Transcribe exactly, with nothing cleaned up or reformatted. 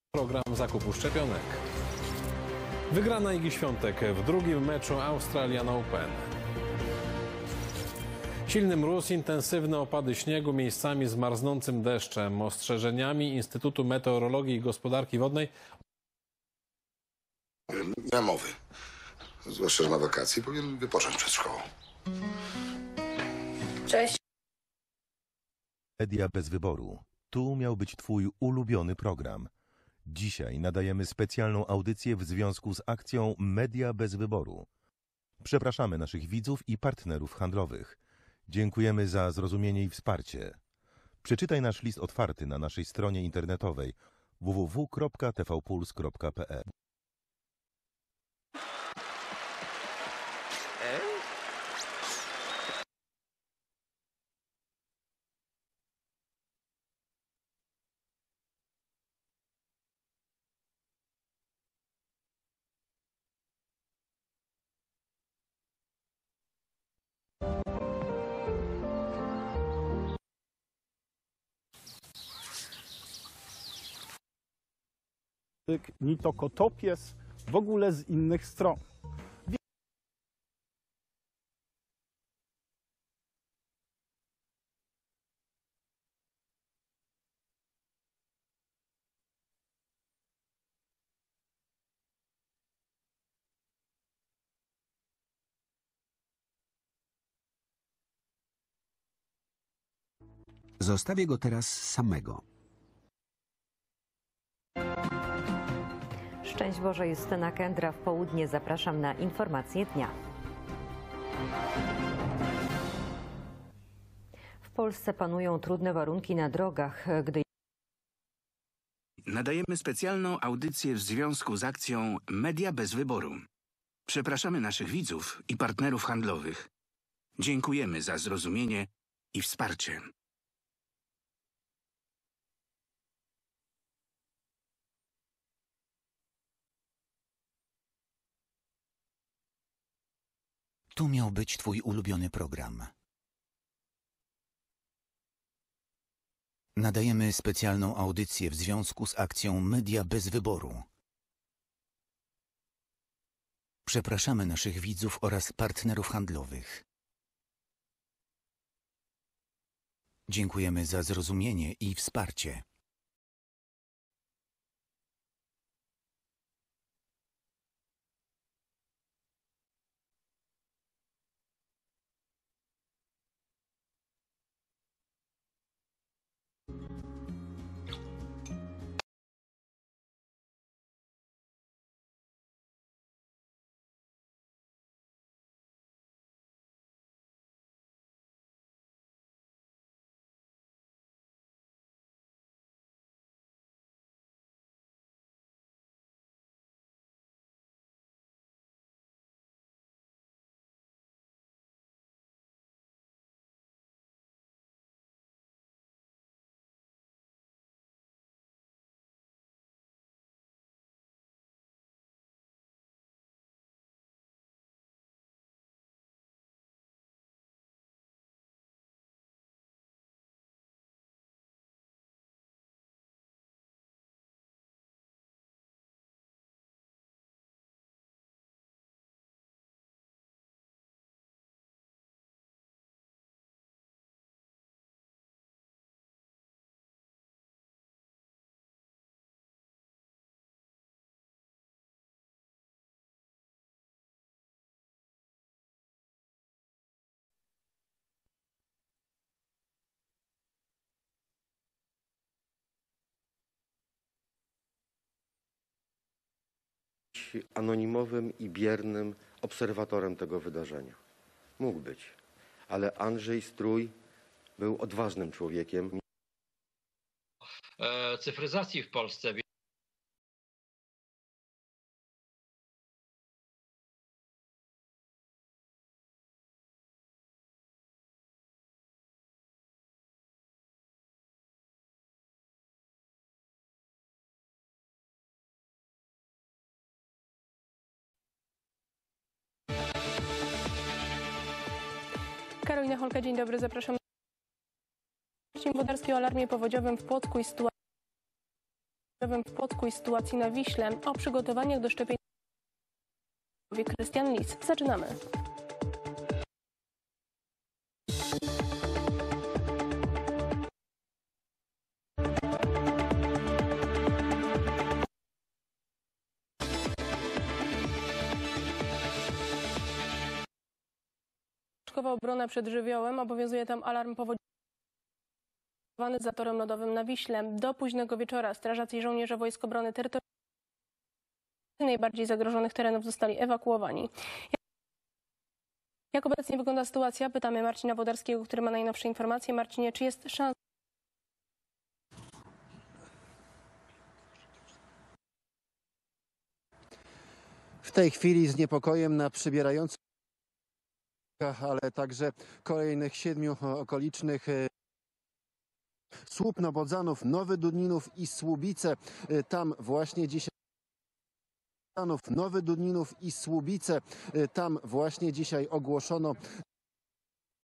Program zakupu szczepionek. Wygrana Igi Świątek w drugim meczu Australian Open. Silny mróz, intensywne opady śniegu, miejscami z marznącym deszczem, ostrzeżeniami Instytutu Meteorologii i Gospodarki Wodnej. Nie ma mowy. Zwłaszcza, że ma wakacje, powinien wypocząć przed szkołą. Cześć. Media bez wyboru. Tu miał być twój ulubiony program. Dzisiaj nadajemy specjalną audycję w związku z akcją Media bez wyboru. Przepraszamy naszych widzów i partnerów handlowych. Dziękujemy za zrozumienie i wsparcie. Przeczytaj nasz list otwarty na naszej stronie internetowej w w w kropka t v puls kropka p l. Ni to kotopies, w ogóle z innych stron. Zostawię go teraz samego. Szczęść Boże, Justyna Kędra, w południe zapraszam na informacje dnia. W Polsce panują trudne warunki na drogach, gdy... Nadajemy specjalną audycję w związku z akcją Media bez wyboru. Przepraszamy naszych widzów i partnerów handlowych. Dziękujemy za zrozumienie i wsparcie. Tu miał być twój ulubiony program. Nadajemy specjalną audycję w związku z akcją Media bez wyboru. Przepraszamy naszych widzów oraz partnerów handlowych. Dziękujemy za zrozumienie i wsparcie. Anonimowym i biernym obserwatorem tego wydarzenia. Mógł być. Ale Andrzej Strój był odważnym człowiekiem. Cyfryzacji w Polsce. Karolina Holka, dzień dobry, zapraszam. Włodarski o alarmie powodziowym w Płocku i sytuacji w Płocku i sytuacji na Wiśle. O przygotowaniach do szczepień Krystian Lis. Zaczynamy. Obrona przed żywiołem. Obowiązuje tam alarm powodziowy za torem lodowym na Wiśle. Do późnego wieczora strażacy i żołnierze Wojsk Obrony Terytorialnej z najbardziej zagrożonych terenów zostali ewakuowani. Jak obecnie wygląda sytuacja? Pytamy Marcina Wodarskiego, który ma najnowsze informacje. Marcinie, czy jest szansa? W tej chwili z niepokojem na przybierających, ale także kolejnych siedmiu okolicznych Słupno, Bodzanów, Nowy Dudninów i Słubice. Tam właśnie dzisiaj Nowy Dudninów i Słubice. Tam właśnie dzisiaj ogłoszono